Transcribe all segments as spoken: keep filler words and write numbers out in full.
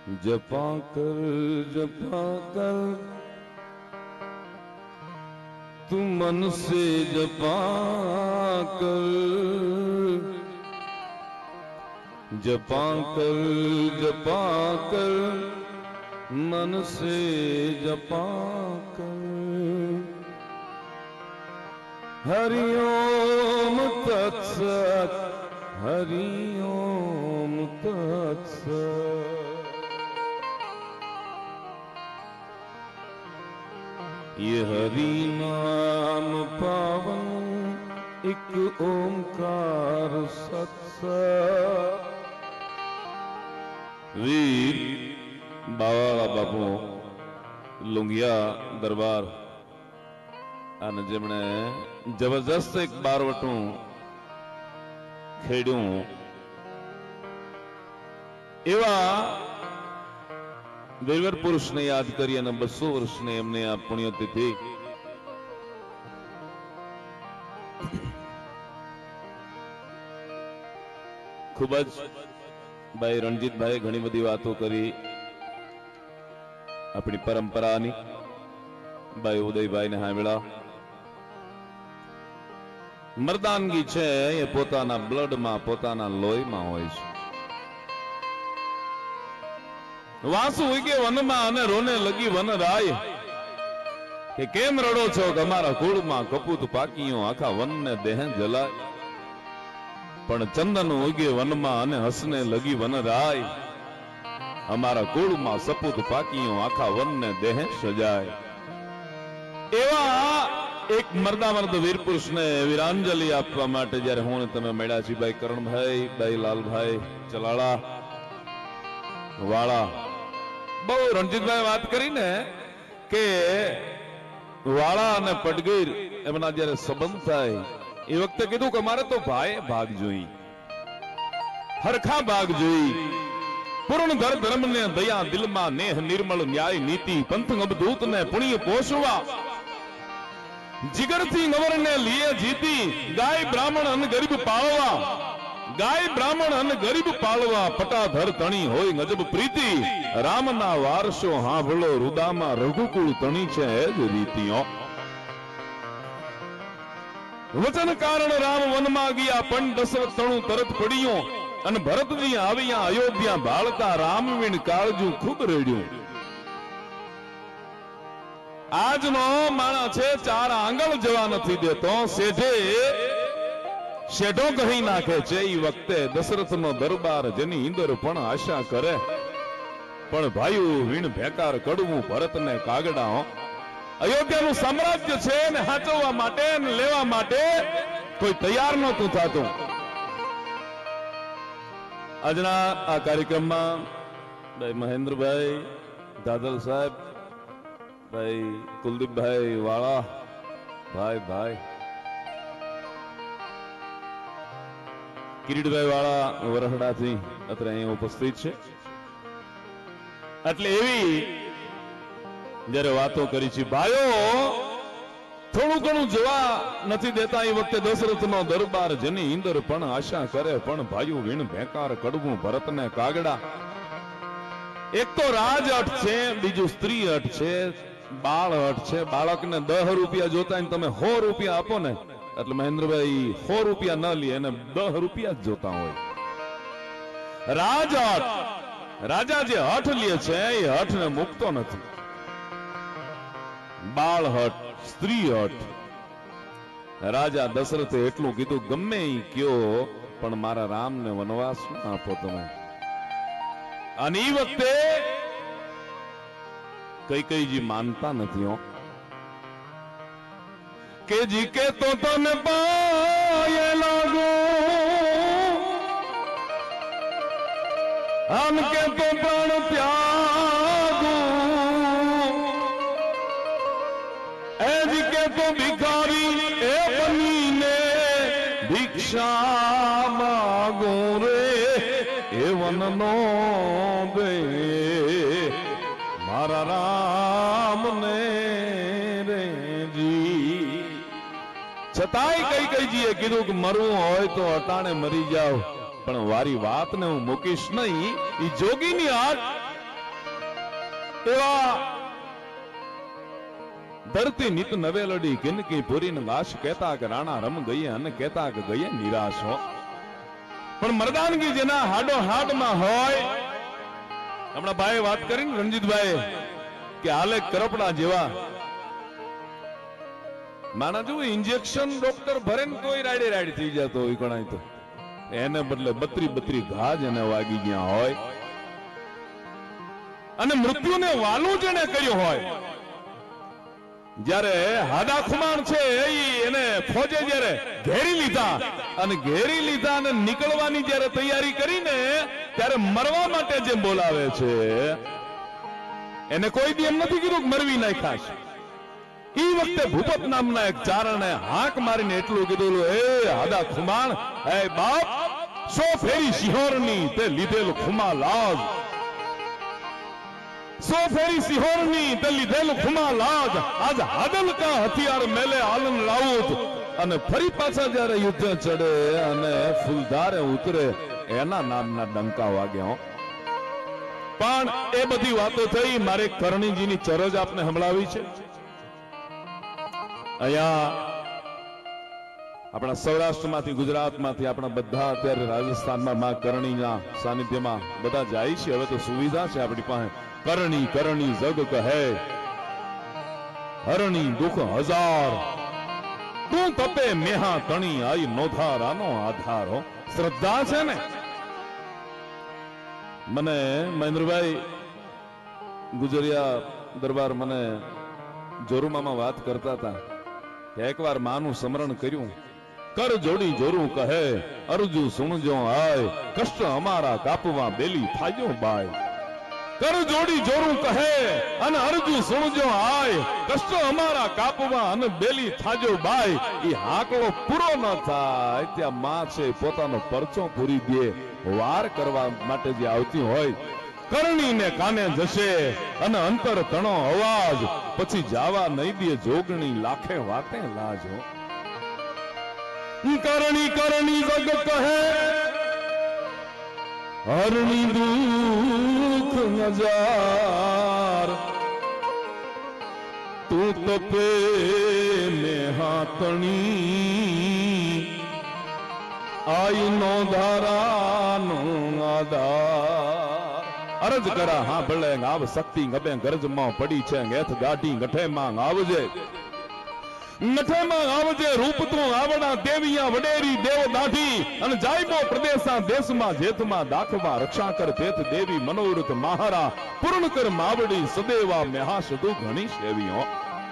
जपा कर जपा कर तू मन से जपा कर, जपा कर जपा कर मन से जपा कर। हरि ओम तत्सत, हरि ओम तत्सत। ये हरि नाम पावन एक ओंकार सत्सत। वीर बावाला बापू लुंगिया दरबार અને જેમણે જબરજસ્ત એક બારવટું ખેડ્યું એવા વીરવર પુરુષને યાદ કરી અને બસો વર્ષની એમને આ પુણ્યતિથિ ખૂબ જ ભાઈ રણજીતભાઈ ઘણી બધી વાતો કરી આપણી પરંપરાની. ભાઈ ઉદયભાઈ ને સાંભળ્યા. મર્દાનગી છે એ પોતાના બ્લડમાં પોતાના લોહીમાં હોય છે. વાસુ ઉગે વનમાં અને રોને લગી વન રાય કે કેમ રડો છો કે અમારા કુળમાં કપૂત પાકીઓ આખા વનને દેહ જલાય. પણ ચંદન ઉગે વનમાં અને હસને લગી વન રાય અમારા કુળમાં સપૂત પાકીઓ આખા વનને દેહ સજાય. એવા એક મર્દા મર્દ વીર પુરુષને વીરાંજલિ આપવા માટે જયારે હું તમે મળ્યા છીએ ભાઈ કરણભાઈ, ભાઈ લાલભાઈ ચલાળા વાળા. બહુ રણજીતભાઈ વાત કરીને કે વાળા અને પડગીર એમના જયારે સંબંધ થાય એ વખતે કીધું કે મારે તો ભાઈ ભાગ જોઈ, હરખા ભાગ જોઈ. પૂર્ણ ધર ધર્મ ને દયા દિલમાં નેહ નિર્મળ ન્યાય નીતિ પંથ અબધૂત ને પુણ્ય પોષવા जिगर थी नवर ने लिए जीती गाय ब्राह्मण अन गरीब पालवा, गाय ब्राह्मण अन गरीब पालवा पटाधर तणी होय गजब प्रीति राम ना वारसो हांभळो रुदामा रघुकुल तणी छे एज रीतियों. वचन कारण राम वन में गया पण दशरथ तणु तरत पड़ियो अन भरत जी आविया अयोध्या बाळता राम वीण काळजू खूब रेड्યું. આજનો માણસ છે ચાર આંગળ જવા નથી દેતો, સેઠે શેઠો કહી નાખે છે. એ વખતે દશરથ નો દરબાર જેની ઇન્દર પણ આશા કરે પણ ભાઈઓ વીણ ભેકાર કડવું ભરત ને કાગડા. અયોધ્યાનું સામ્રાજ્ય છે ને હાચવવા માટે ને લેવા માટે કોઈ તૈયાર નહોતું થતું. આજના આ કાર્યક્રમમાં ભાઈ મહેન્દ્રભાઈ દાદલ સાહેબ, ભાઈ કુલદીપભાઈ વાળા, ભાઈ ભાઈ કિરીટભાઈ વાળા વરહડાથી અત્રે અહીં ઉપસ્થિત છે. એટલે એવી જયારે વાતો કરી છે ભાઈઓ થોડું ઘણું જવા નથી દેતા. એ વખતે દશરથ નો દરબાર જેની ઇન્દર પણ આશા કરે પણ ભાઈઓ વીણ ભેકાર કડવું ભરત ને કાગડા. એક તો રાજ અટ છે, બીજું સ્ત્રી અટ છે, બાળ અટ છે. બાળકને દહ રૂપિયા જોતા તમે સો રૂપિયા આપો ને એટલે મહેન્દ્રભાઈ સો રૂપિયા ન લે, એને દહ રૂપિયા જ જોતા હોય. રાજ અટ, રાજા જે હઠ લે છે એ હઠ ને મૂકતો નથી. બાળ હઠ, સ્ત્રી હઠ. રાજા દશરથે એટલું કીધું ગમે એ કયો પણ મારા રામ ને વનવાસ આપો તમે. અને એ વખતે કઈ કઈ જી માનતા નથી હો કે જી કે તો તને પાયે લાગો આમ કે તો પ્રાણ ત્યાગો એ જી કે તો ભિખારી એ બનીને ભિક્ષા માગો રે એ વનનો બે મારા રામ ને રેજી. છતાંય કઈ કઈ જીએ કીધું કે મરવું હોય તો અટાણે મરી જાવ પણ વારી વાત ને હું મૂકીશ નહીં. ઈ જોગીની આટ એવા ધરતી નિત નવેલડી કિનકી પૂરી લાશ કહેતા કે રાણા રમ ગઈએ અને કહેતા કે ગઈએ નિરાશ હો. પણ મર્દાનગી જેના હાડો હાડમાં હોય, હમણાં ભાઈ વાત કરીને રણજીતભાઈ કે હાલે કરપડા જેવા માના જો ઇન્જેક્શન ડોક્ટર ભરે ને તોય રાડી રાડી થઈ જતો હોય ઘણા તો, એને બદલે બત્રી બત્રી ઘા જેને વાગી ગયા હોય અને મૃત્યુને વાલું જેને કર્યું હોય, જ્યારે હાડા ખુમાણ છે એને ફોજે જ્યારે ઘેરી લીધા અને ઘેરી લીધા અને નીકળવાની જ્યારે તૈયારી કરીને ત્યારે મરવા માટે જે બોલાવે છે એને કોઈ દી એમ નથી કીધું મરવી નાખાશ. એ વખતે ભૂપત નામના એક ચારણે હાક મારીને એટલું કીધું, એ હાડા ખુમાણ, હે બાપ, સો ફેરી સિંહોરની તે લીધેલ ખુમા લાજ, સો ફેરી સિંહોરની તે લીધેલ ખુમા લાજ, આજ હાડલ કા હથિયાર મેલે આલન લાઉત. અને ફરી પાછા જ્યારે યુદ્ધ ચડે અને ફૂલધારે ઉતરે એના નામના ડંકા વાગ્યા. પણ એ બધી વાતો થઈ, મારે કરણીજીની ચરજ આપને સંભળાવી છે. અહીંયા આપણા સૌરાષ્ટ્રમાંથી, ગુજરાતમાંથી આપણા બધા અત્યારે રાજસ્થાનમાં માં કરણીના સાનિધ્યમાં બધા જાય છે. હવે તો સુવિધા છે આપણી પાસે. કરણી કરણી જગ કહે, હરણી દુઃખ હજાર, તું તપે મેહા તણી આઈ નોધારાનો આધાર હો. શ્રદ્ધા છે ને. મને મહેન્દ્રભાઈ ગુજરિયા દરબાર મને જોરુમામાં વાત કરતા હતા કે એકવાર માનું સ્મરણ કર્યું. કર જોડી જોરું કહે, અરજુ સુણજો આય, કષ્ટ અમારા કાપવા બેલી થાજો બાય. કર જોડી જોરું કહે અને અરજુ સુણજો આય, કષ્ટ અમારા કાપવા અને બેલી થાજો બાય. એ હાકલો પૂરો ન થાય ત્યાં માં છે પોતાનો પરચો પૂરી દે. વાર કરવા માટે જે આવતી હોય કરણીને કાને જશે અને અંતર તણો અવાજ, પછી જાવા નહીં દે જોગણી લાખે વાતે લાજો. કરણી કરણી જગ કહે, હરણી દુઃખ હજાર, તું તપે મેહાતણી આઈ નો ધારાનો આધાર. અરજ કરા હા ભલે આવ શક્તિ ગબે ગરજમાં પડી છે, ગેથ ગાઢી ગઠે માં આવજે, નઠેમાં આવજે રૂપ તું આવડા દેવિયા વડેરી દેવ દાઢી. અને જાયબો પ્રદેશા દેશમાં જેતમાં દાખવા રક્ષા કર તેત દેવી મનોરથ મહારા, પૂર્ણ કર માવડી સદેવા મેહા સદુ ઘણી સેવીઓ.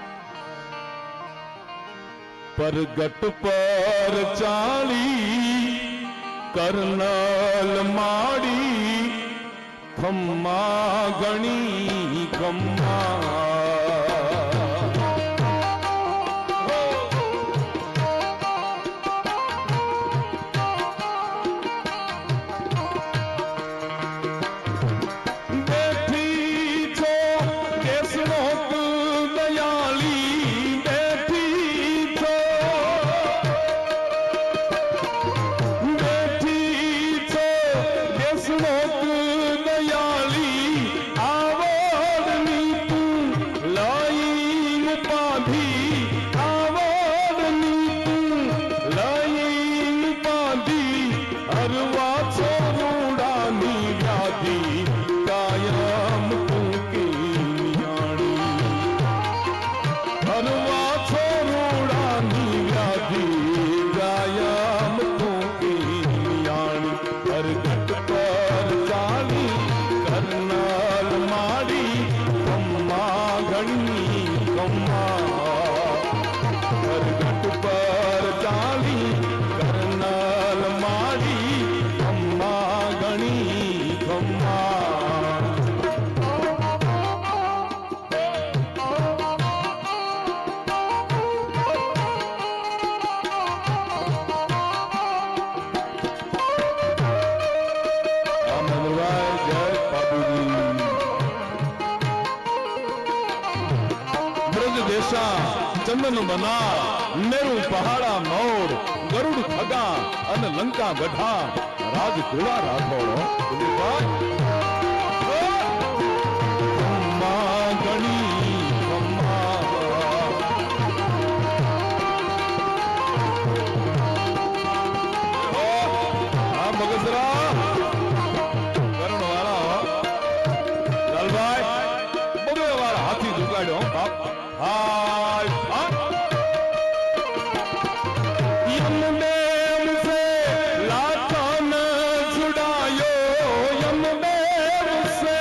પરગટ પર ચાલી કરનલ માડી, ખમ્મા ગણી ખમ્મા. ચંદન બના મેરુ પહાડા મોર, ગરુડ ખગા અને લંકા ગઢા, રાજ કુળા રાઠોડો. પાડ્યો બાપ હાય બાપ યમદેવ સે લાખન છુડાયો યમદેવ સે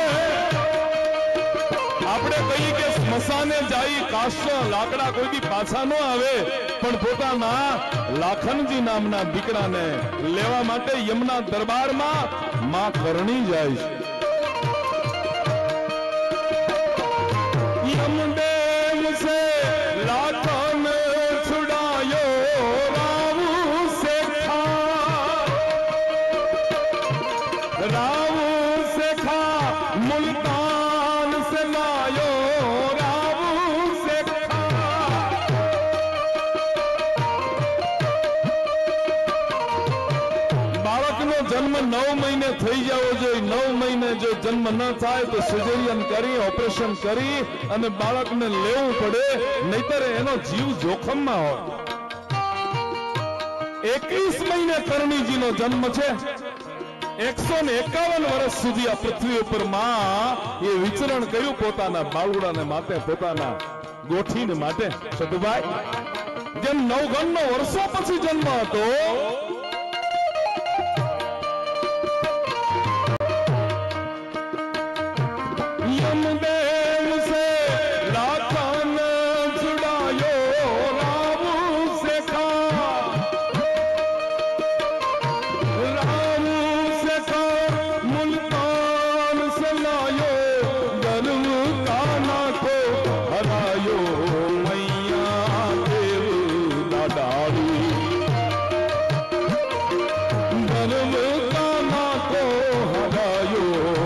આપણે કહીએ કે સ્મશાને જાય કાશ લાકડા કોઈ દી પાછા ન આવે પણ પોતાના લાખનજી નામના દીકરાને લેવા માટે યમના દરબારમાં માં કરણી જાય છે યમદેવ સે લાખન છુડાયો રાવુ શેખા રાવુ શેખા મુલ્તાન સે લાયો जन्म नौ महीने थी जाओ जो नौ महीने जो जन्म न थाय तो सिजेरियन करी ऑपरेशन करी अने बाळक ने लेवू पड़े नहींतर एनो जीव जोखम में हो इक्कीस महीने करणी जी नो जन्म छे एक सौ एकावन वर्ष सुधी आ पृथ्वी पर मां ये विचरण कर्યું પોતાના બાળુડાને માટે પોતાના ગોઠીને માટે સતુભાઈ જેમ નવઘણનો વર્ષો પછી જન્મ હતો यमदेव से लाखन छुड़ायो रावू शेखा रावू शेखा मुल्तान से लायो गर्व काना को हरायो मैया देव दादारी गर्व काना को हरायो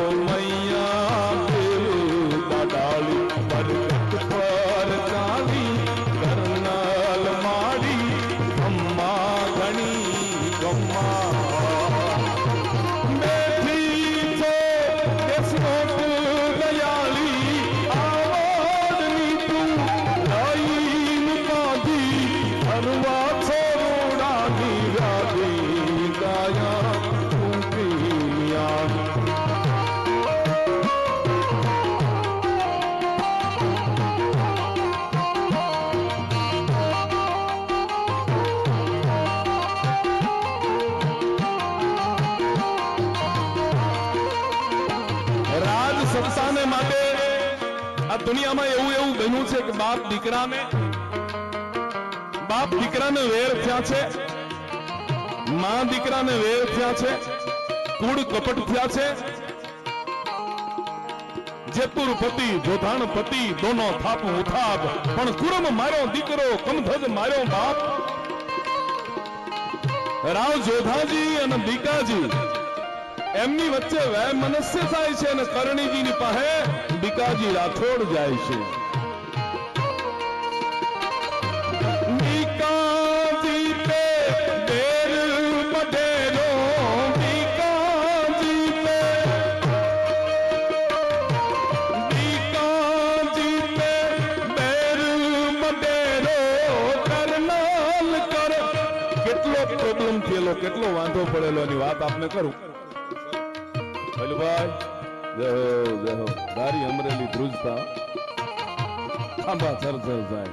સત્તાને માટે આ દુનિયામાં એવું એવું બન્યું છે કે બાપ દીકરાને બાપ દીકરાને વેર થયા છે માં દીકરાને વેર થયા છે કુડ કપટ થયા છે જેતુર પતિ જોધાણ પતિ દોનો થાપ ઉથાપ પણ કુરમ મારો દીકરો કમધજ મારો બાપ રાવ જોધાજી અને બીકાજી એમની વચ્ચે વૈમનસ્ય થાય છે અને કરણીજીની પાસે બીકાજી રાઠોડ જાય છે બીકાજી पे देर बडेरो बीकाजी पे बीकाजी पे देर बडेरो करनाल कर કેટલો પ્રોબ્લેમ થયેલો કેટલો વાંધો પડેલો એની વાત આપને કરું ભાઈ જય હો જય હો દારી અમરેલી ધ્રુજતા ખાંભા સરસર જાય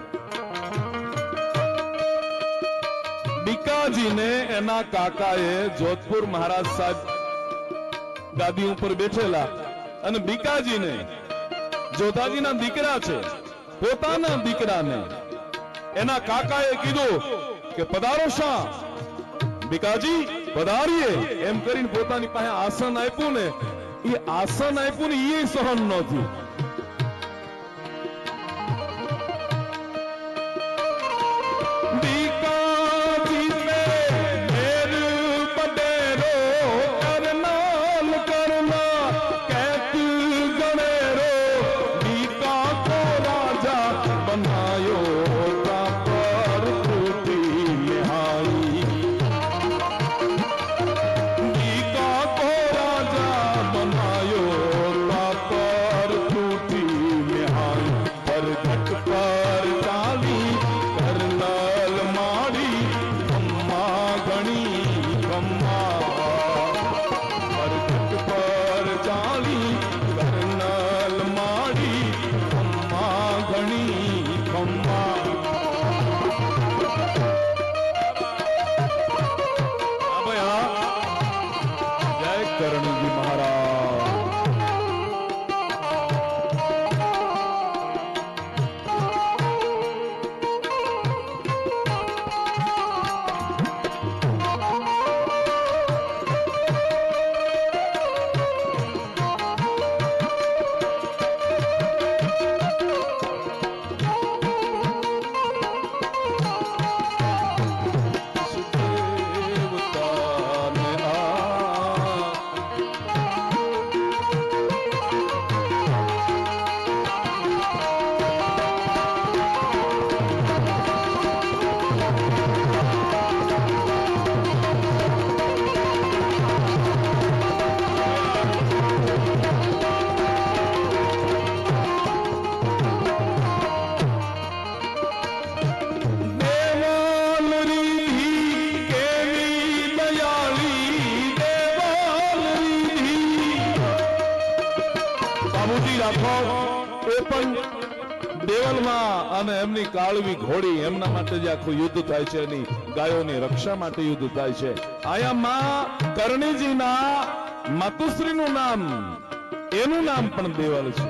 બીકાજીને એના કાકાએ જોધપુર મહારાજ સાહેબ ગાદી ઉપર બેઠેલા અને બીકાજીને જોધાજીના દીકરા છે પોતાના દીકરાને એના કાકાએ કીધું કે પધારો શાહ બીકાજી પધારીએ એમ કરીને પોતાની પાસે આસન આપ્યું ને એ આસન આપ્યું ને એ સહન ન થયું બીકાજી पे देर बडेरो करनाल करना कैत गणेरो बीका को राजा बनायो पर त्रुटि निहाई बीका को राजा बनायो पर બાબુજી રાઠોડ એ પણ દેવલમાં અને એમની કાળવી ઘોડી એમના માટે જે આખું યુદ્ધ થાય છે એની ગાયોની રક્ષા માટે યુદ્ધ થાય છે. આયા માં કરણીજીના માતુશ્રીનું નામ એનું નામ પણ દેવલ છે.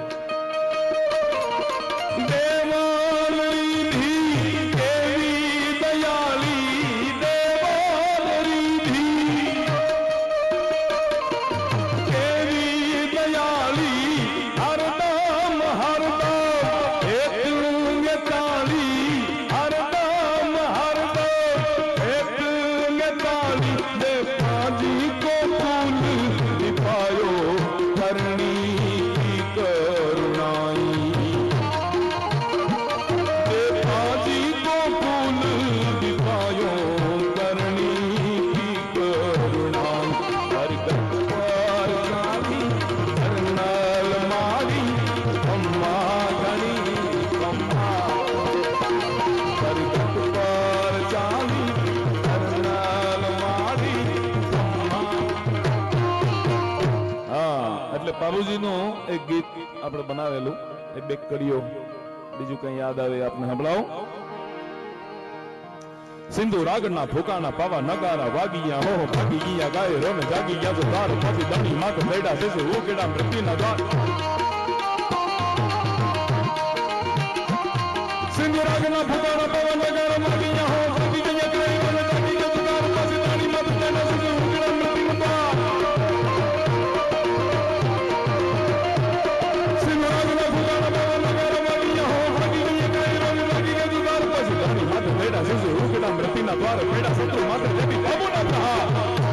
બાબુજીનું એક ગીત આપણે બનાવેલું એ બે કડીઓ બીજું કઈ યાદ આવે આપને સંભળાવો. સિંધુ રાગડના ફોકાના પાવા નગારા વાગીયા હો ભાગી ગયા ગાય રોને જાગી ગયા તો તાર પછી દણી માથ બેડા છે હું કેડા મૃત્યુના દ્વાર. સિંધુ રાગડના ફોકાના પાવા નગારા વાગીયા હો ભાગી ગયા ગાય રોને જાગી ગયા તો તાર પછી દણી માથ બેડા છે હું કેડા મૃત્યુના દ્વાર. મૃત્યુના દ્વાર પેડા શત્રુ માત્ર જતી બાબુના પ્રહાર.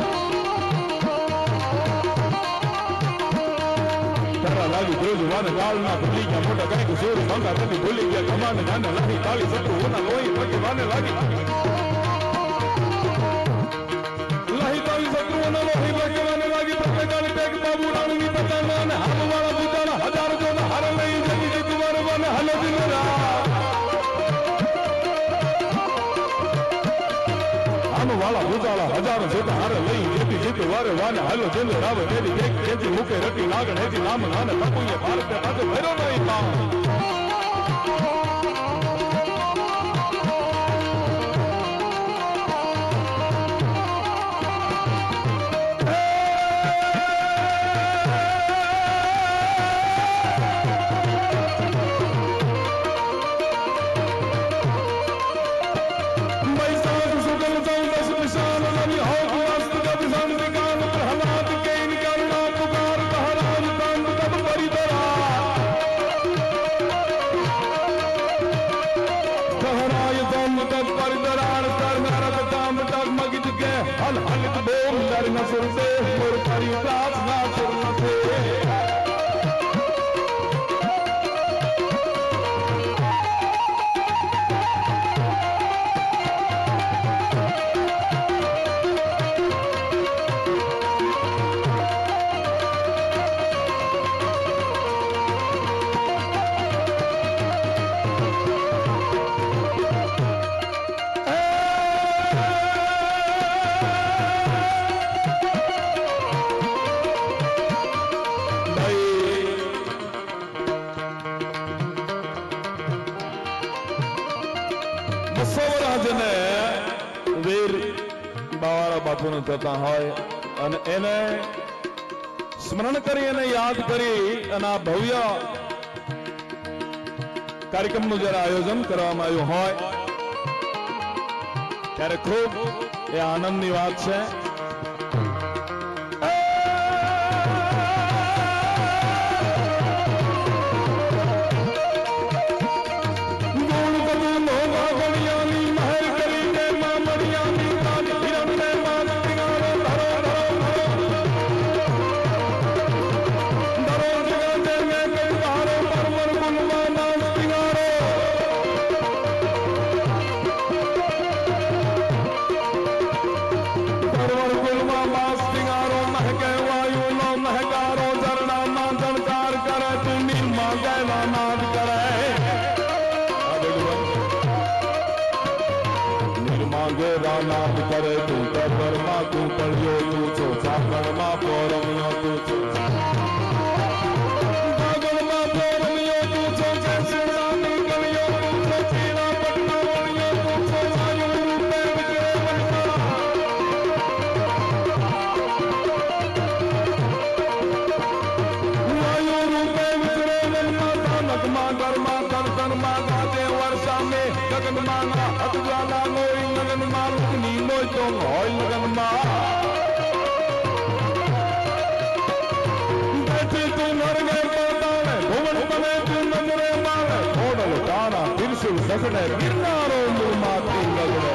તારા લાગી ધ્રુજ વાન ગાળના ભૂલી ગયા મોટા ગાય સુર મંગા તલી ભૂલી ગયા કમાને જાને લાગી કાળી શત્રુ ઓના લોહી પગે વાને લાગી લાહી કાળી શત્રુ ઓના લોહી પગે વાને લાગી પગે ગાળી પેગ બાબુ રાણની પતાના ને હાલ વાળા બુતાના હજાર જોના હાર લઈ જગી જીત વાર વાને હલ દિન રા વાળા ભૂતાળા હજારો જોતા હારે લઈ જેતી જીત વારે વાને હાલો જેને રાવે તેની એક જેથી મુકે રટી લાગણ હેતી નામ નાને તપુએ ભારતે પાછો ભર્યો નહીં કામ. થતા હોય અને એને સ્મરણ કરી અને યાદ કરી અને આ ભવ્ય કાર્યક્રમનું જયારે આયોજન કરવામાં આવ્યું હોય ત્યારે ખૂબ એ આનંદની વાત છે. નાદ કરે તું કબરમાં તું પડ્યો તું છો સાગરમાં પોરમ્યો તું છો સાગર લગન માના હતવાલા મોઈ લગન માલની મોય તો હોય લગન માં બેઠી તું નરગે પોતાને ભુવન બને તું નજરે મારે ખોડલ તારા ત્રિશુલ સગડે ગિરનારો મુરમાંથી લગડે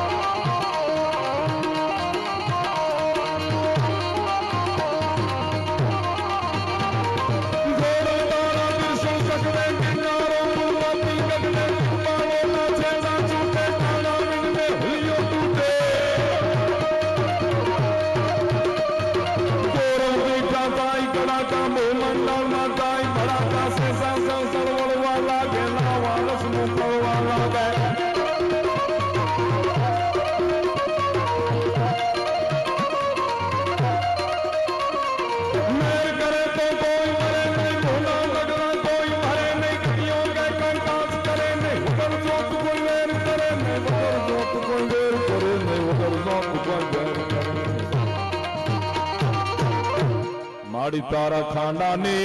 માડી તારા ખાંડા ને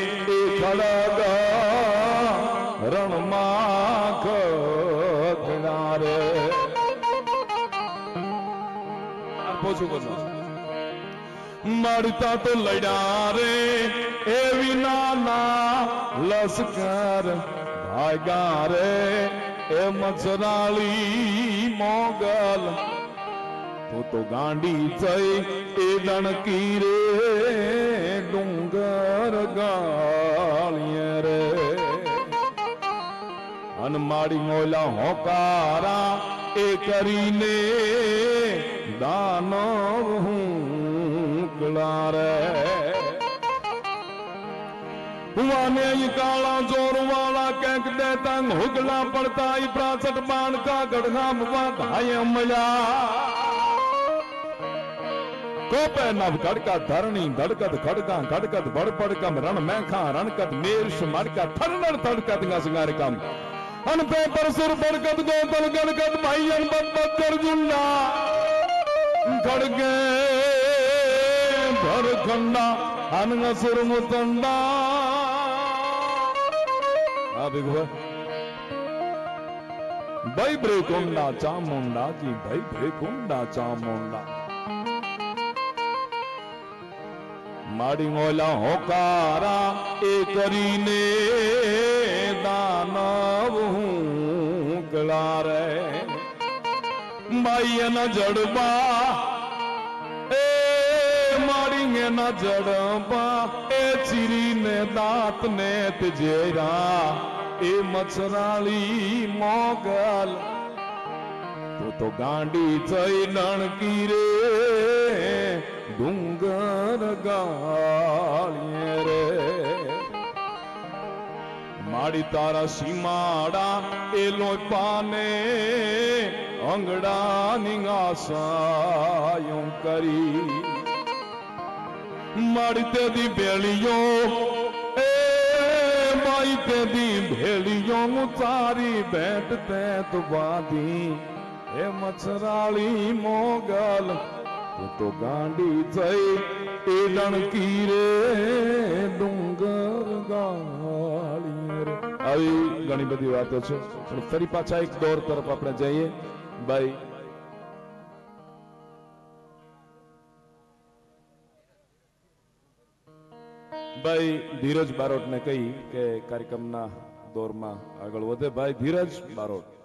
ખડગા રણમાં ખગનારે પૂછું કરું માડતા તો લડ્યા રે એ વિનાના લશ્કર ભાગ્યા રે એ મચરાળી મોગલ તો તો ગાંડી થઈ એ દણકી રે ડુંગર ગાળીએ રે અન માડી મોલા હોકારા એ કરીને દાનવ હુંકલા રે વાને કાળા જોર વાળા કેક દેતા હુગલા પડતા ઈ પ્રાચટ બાણ કા ગઢામ વાય મળ્યા કોપે નવ કડકા ધરણી ધડકત ખડકા ખડકત બડપડકમ રણ મેખા રણકત મેરશ મડકા થરનર થડકત ગસગાર કમ અન પે પરસુર બડકત ગોતલ ગડકત ભાઈયન બબત કરજુંડા ખડગે ભરખંડા અન નસુર મુતંડા આ ભગવા ભાઈ બ્રેકોંડા ચામુંડા જી ભાઈ બ્રેકોંડા ચામુંડા માડી મોલા હોકારા એ કરીને દાનવ હુંકલા રે માઈ એના જડબા એ માડી એના જડબા એ ચીરીને દાંત ને તેજેરા એ મચરાળી મોગલ તો તો ગાંડી થઈ નણકી રે ડુંગર ગાળીએ રે માડી તારા સીમાડા એ લોપાને અંગડાની આશાયું કરી માડી તેદી ભેળીઓ એ માઈ તેદી ભેળીઓ તારી ભેટ તે તો બાંધી એ મચરાળી મોગલ તો ગાંડી થઈ એ ડણકી રે ડુંગર ગાળીએ રે આવી ઘણી બધી વાતો છે પણ ફરી પાછા એક દોર તરફ આપણે જઈએ ભાઈ ભાઈ ધીરજ બારોટ ને કહી કે કાર્યક્રમના દોરમાં આગળ વધે ભાઈ ધીરજ બારોટ